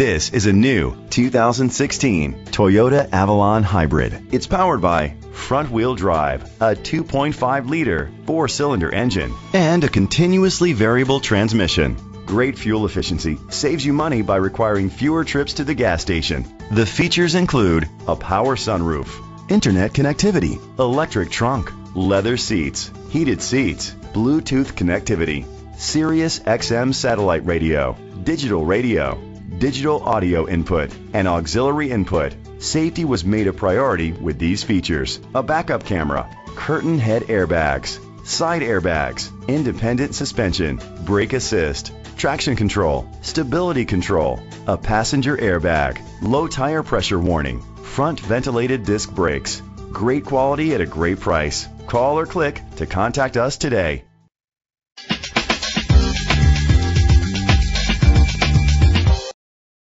This is a new 2016 Toyota Avalon Hybrid. It's powered by front-wheel drive, a 2.5-liter four-cylinder engine, and a continuously variable transmission. Great fuel efficiency saves you money by requiring fewer trips to the gas station. The features include a power sunroof, internet connectivity, electric trunk, leather seats, heated seats, Bluetooth connectivity, Sirius XM satellite radio, digital audio input, and auxiliary input. Safety was made a priority with these features: a backup camera, curtain head airbags, side airbags, independent suspension, brake assist, traction control, stability control, a passenger airbag, low tire pressure warning, front ventilated disc brakes. Great quality at a great price. Call or click to contact us today.